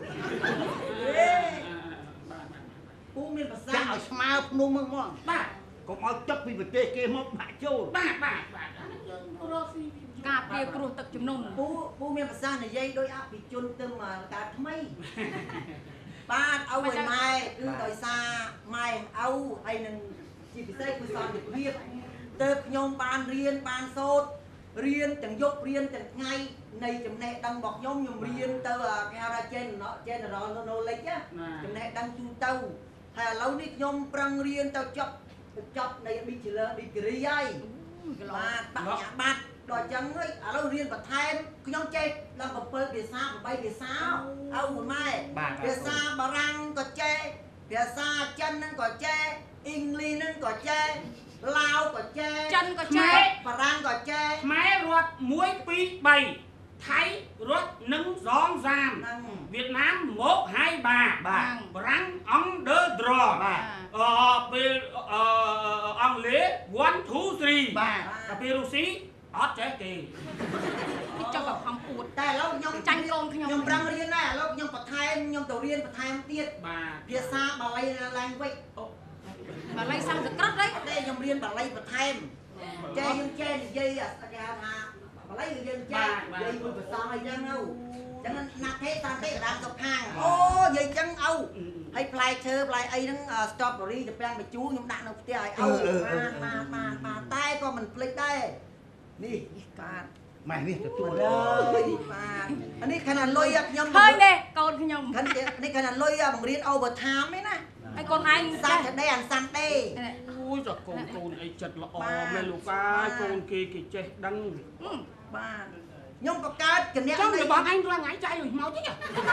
ពូមានប្រសាចាក់ឲ្យស្មើភ្នំហ្នឹងហ្មងបាទកុំឲ្យទឹកពីប្រទេសគេមកបាក់ចូលបាទយើងរកស៊ីការពារគ្រោះទឹកជំនន់ពូមានប្រសានិយាយដោយអភិជនទៅមកការថ្មី បាទឲ្យម៉ែគឺដោយសារម៉ែឪហើយនឹងជាពិសេសគឺសន្តិភាពទៅខ្ញុំបានរៀនបានសូត្ររៀនទាំងយប់រៀនទាំងថ្ងៃនៃចំណេះដឹងរបស់ខ្ញុំរៀនទៅគេហៅថា general knowledge ចំណេះដឹងទូទៅហើយឥឡូវនេះខ្ញុំប្រឹងរៀនទៅចប់នៃ bachelor degree ហើយបាទបញ្ញាបត្រដល់អញ្ចឹងឥឡូវរៀនបន្ថែមខ្ញុំចេះដល់7ភាសា8ភាសាអើម៉ែភាសាបារាំងក៏ចេះភាសាចិនហ្នឹងក៏ចេះអ៊ីងលីសហ្នឹងក៏ចេះឡាវក៏ចេះចិនក៏ចេះបារាំងក៏ចេះខ្មែររត់1 2 3ថៃរត់នឹងសងសាមវៀតណាមមកហើយបារាំងអង្គដឺដ្រពេលអង់គ្លេស1 2 3តែពេលរុស្ស៊ីអត់ចេះទេចង់ខំពួតតែឥឡូវខ្ញុំចាញ់កូនខ្ញុំប្រឹងរៀនដែរឥឡូវខ្ញុំបន្ថែមខ្ញុំទៅរៀនបន្ថែមទៀតភាសាបាលី language បាលីសំស្ក្រឹតទេខ្ញុំរៀនបាលីបន្ថែមចេះយើងចេះនិយាយគេហៅថាបាលីយើងចេះនិយាយមួយភាសាអីចឹងទៅចឹងណាត់ទេតាមទេដាំទៅខាងអូនិយាយចឹងអូហើយផ្លែឈើផ្លែអីហ្នឹង strawberry ទៅពាំងបញ្ជូរខ្ញុំដាក់នៅផ្ទះឲ្យអូបាទតែក៏មិនភ្លេចដែរនេះបាទម៉ែនេះទទួលអើយបាទនេះខណៈលុយខ្ញុំឃើញទេកូនខ្ញុំនេះខណៈលុយបង្រៀន overtime ទេណាហើយកូនឯង Saturday and Sunday អូយចកូនអីចិត្តល្អមែនលោកអាយកូនគេចេះដឹងបាទខ្ញុំបង្កើតជំនាញចង់របស់ឯងរាល់ថ្ងៃចាយលុយខ្មោចទេ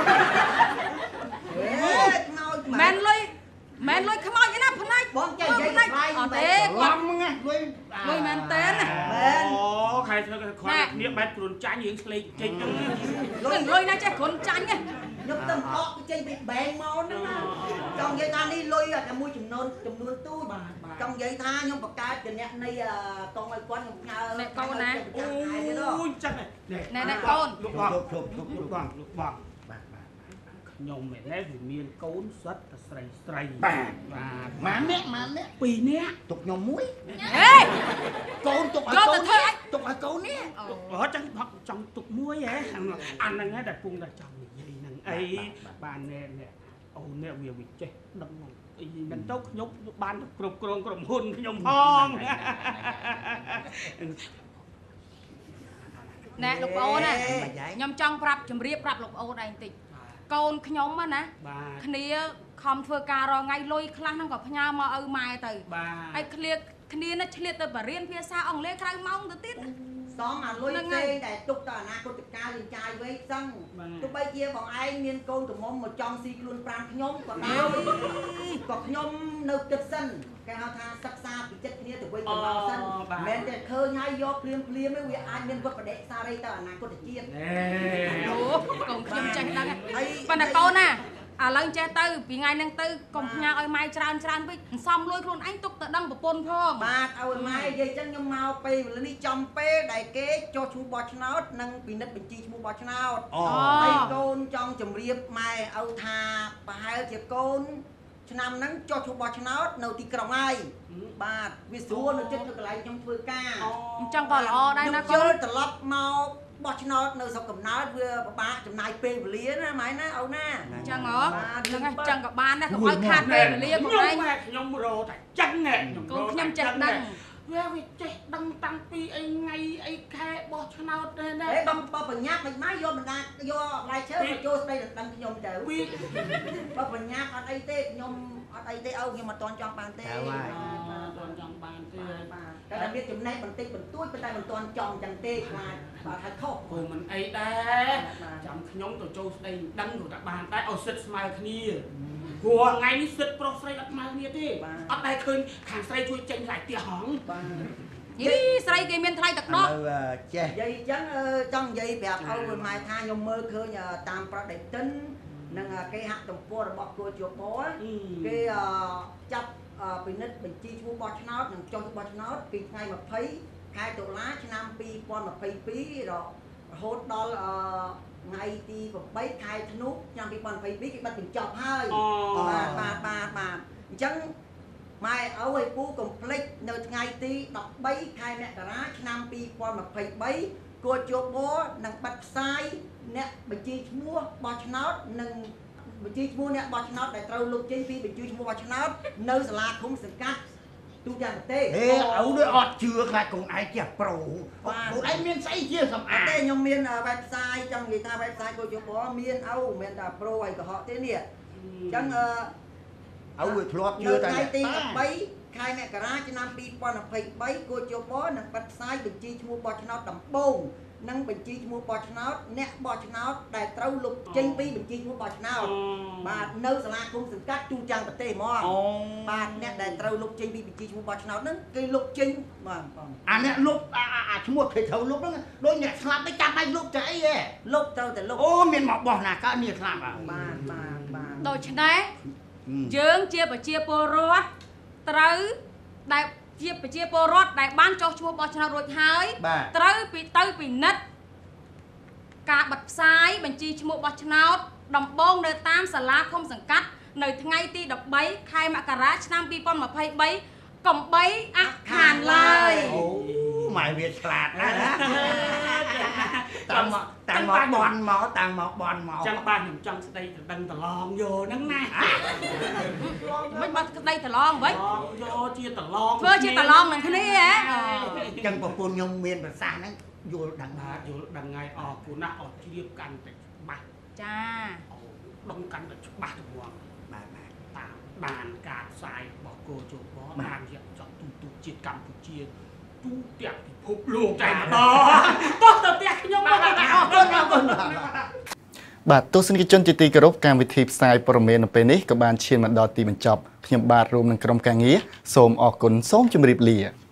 មែនលុយខ្មោចឯណាផ្នែកបងចេះនិយាយខ្លាយអត់ទេគាត់ហ្នឹងលុយមែនទេណាអូខែធ្វើគាត់គ្នាបែបគ្រុនចាញ់រឿងឆ្លេកចេញហ្នឹងលុយណាចេះគ្រុនចាញ់ខ្ញុំទៅអកចេញពីបែងមកហ្នឹងណាចង់និយាយថានេះលុយតែមួយចំនួនទូចចង់និយាយថាខ្ញុំបង្កើតជំនាញនៃតង់ឲ្យគាត់ខ្ញុំផ្ញើអ្នកកូនណាអូយចឹងណែកូនលោកបងខ្ញុំមែនទេវាមានកូនសិតតែស្រីបាទម៉ានអ្នក 2នាក់ទុកខ្ញុំមួយហេកូនទុកឲ្យកូនទុកឲ្យកូននេះអូចឹងចង់ទុកមួយហ៎អាហ្នឹងតែពុំតែចង់និយាយហ្នឹងអីបានអ្នកអូនអ្នកវាចេះដឹងអីមិនទៅខ្ញុំបានគ្រប់គ្រងក្រុមហ៊ុនខ្ញុំផងណែលោកប្អូនណាខ្ញុំចង់ប្រាប់ជម្រាបប្រាប់លោកប្អូនឯងតិចកូនខ្ញុំណាគ្នាខំធ្វើការរងថ្ងៃលុយខ្លះហ្នឹងក៏ផ្ញើមកឪម៉ែទៅហើយគ្នាណាឆ្លៀតទៅបរៀនភាសាអង់គ្លេសក្រៅម៉ោងទៅទៀតសំអាលុយទេដែលទុកទៅអនាគតកាលយើងចាយវែងសឹងទោះបីជាបងឯងមានកូនទំមុំមកចង់ស៊ីខ្លួនប្រាំខ្ញុំក៏ដោយក៏ខ្ញុំនៅទឹកសិនគេហៅថាសិក្សាពីចិត្តគ្នាទៅវិញទៅមកសិនមិនមែនតែឃើញហើយយកភ្លាមវាអាចមានវត្តបដិសារីទៅអនាគតជាតិអូកូនខ្ញុំចេះដឹងប៉ុន្តែកូនណាឥឡូវចេះទៅពីថ្ងៃហ្នឹងទៅកុំផ្ញើឲ្យម៉ែច្រើនពេកសំលួយខ្លួនឯងទុកទៅដឹងប្រពន្ធផងបាទឲ្យម៉ែនិយាយចឹងខ្ញុំមកពេលវេលានេះចំពេលដែលគេចុះឈ្មោះបោះឆ្នោតនិងពិនិត្យបញ្ជីឈ្មោះបោះឆ្នោតហើយកូនចង់ជម្រាបម៉ែឪថាប្រហែលជាកូនឆ្នាំហ្នឹងចុះឈ្មោះបោះឆ្នោតនៅទីក្រុងហើយបាទវាស្រួលនៅចិត្តនៅកន្លែងខ្ញុំធ្វើការអញ្ចឹងក៏ល្អដែរណាកូនត្រឡប់មកបោះឆ្នោតនៅស្រុកកំណើតវាពិបាកចំណាយពេលវេលាណាម៉ែណាអូនណាអញ្ចឹងហ៎ហ្នឹងអញ្ចឹងក៏បានដែរកុំឲ្យខាតពេលវេលាខ្លួនឯងខ្ញុំរោតែចឹងខ្ញុំចេះដឹងវាចេះដឹងតាំងពីអីថ្ងៃអីខែបោះឆ្នោតទេណាបងបញ្ញាប់មិនម៉េចយកបណ្ដាយកផ្លែឈើមកចូលស្ដីដល់ដឹងខ្ញុំទៅបើបញ្ញាប់អត់អីទេខ្ញុំអត់អីទេអូខ្ញុំមិនទាន់ចង់បានទេមិនទាន់ចង់បានទេតែមានចំណេះបន្តិចបន្តួចប៉ុន្តែមិនទាន់ចង់ចឹងទេខ្លាចបាទហើយខុសគោមិនអីដែរចាំខ្ញុំទៅចូលស្ដីដឹងក៏តែបានដែរឲ្យសិទ្ធស្មើគ្នាព្រោះថ្ងៃនេះសិទ្ធប្រុសស្រីអត់ស្មើគ្នាទេអត់ដែរឃើញខាងស្រីជួយចេញថ្លៃផ្ទះហងយីស្រីគេមានថ្លៃទឹកដោះចេះនិយាយចឹងចង់និយាយប្រាប់ឪម៉ែថាខ្ញុំមើលឃើញតាមប្រដេតិននិងគេហាក់ទំព័ររបស់គួរជាបលគេចាប់ពិនិត្យបញ្ជីឈ្មោះបោះឆ្នោតនិងចុះបោះឆ្នោតពីថ្ងៃ20ខែតុលាឆ្នាំ2022រហូតដល់ថ្ងៃទី8ខែធ្នូឆ្នាំ2022គេបិទបញ្ចប់ហើយបាទអញ្ចឹងម៉ែឪឲ្យពូកុំភ្លេចនៅថ្ងៃទី13ខែមករាឆ្នាំ2023គួរជាបលនឹងបិទផ្សាយអ្នកបញ្ជីឈ្មោះបោះឆ្នោតនិងបញ្ជីឈ្មោះអ្នកបោះឆ្នោតដែលត្រូវលុបចេញពីបញ្ជីឈ្មោះបោះឆ្នោតនៅសាលាឃុំសង្កាត់ទទូយ៉ាងប្រទេសអេអោដូចអត់ជឿខ្លាចកូនឯងចេះប្រូកូនឯងមានស្អីជាសម្អាតទេខ្ញុំមាន website ចង់និយាយថា website កោជបមានអោមិនថា pro ឲ្យកុហកទេនេះអញ្ចឹងអោវាធ្លាប់ជឿតែថ្ងៃទី13ខែមករាឆ្នាំ2023កោជបនឹងបិទផ្សាយបញ្ជីឈ្មោះបោះឆ្នោតដំបូងនិងបញ្ជីឈ្មោះបោះឆ្នោតអ្នកបោះឆ្នោតដែលត្រូវលុបចេញពីបញ្ជីឈ្មោះបោះឆ្នោតបាទនៅសាលាគុំសង្កាត់ទូទាំងប្រទេសហ្មងបាទអ្នកដែលត្រូវលុបចេញពីបញ្ជីឈ្មោះបោះឆ្នោតហ្នឹងគេលុបចេញបាទអាអ្នកលុបអាឈ្មោះគេត្រូវលុបហ្នឹងដូចអ្នកស្លាប់ទៅចាំបាច់លុបទៅអីហ៎លុបត្រូវតែលុបអូមានមកបោះណាកើតនេះស្លាប់បាទដូច្នេះយើងជាប្រជាពលរដ្ឋត្រូវដែលជាប្រជាពលរដ្ឋដែលបានចុះឈ្មោះបោះឆ្នោតរួចហើយត្រូវទៅពិនិត្យការបិទផ្សាយបញ្ជីឈ្មោះបោះឆ្នោតដំបូងនៅតាមសាលាឃុំសង្កាត់នៅថ្ងៃទី13ខែមករាឆ្នាំ2023កំបីអខានឡើយម៉ែវាឆ្លាតណាស់តាមមកបន់មកចឹងបាទខ្ញុំចង់ស្ដីទៅដឹងតឡងយកហ្នឹងណាមិនបាត់ស្ដីតឡងវិញយកជាតឡងធ្វើជាតឡងនឹងគ្នាហ៎ចឹងប្រពន្ធខ្ញុំមានប្រសាសន៍ហ្នឹងយល់ដឹងបាទយល់ដឹងហើយអរគុណណាស់អត់ជ្រាបកាន់តែច្បាស់ចាដឹងកាន់តែច្បាស់ទៅហ្មងបាទតាមបានការផ្សាយរបស់គោជបបានរយៈចង់ទូជាតិកម្ពុជាទូទាំងពិភពលោកតែម្ដងបោះទៅផ្ទះខ្ញុំមកអរគុណបាទទស្សនិកជនជាទីគោរពកម្មវិធីផ្សាយព័ត៌មាននៅពេលនេះក៏បានឈានមកដល់ទីបញ្ចប់ខ្ញុំបាទរួមនឹងក្រុមការងារសូមអរគុណសូមជម្រាបលា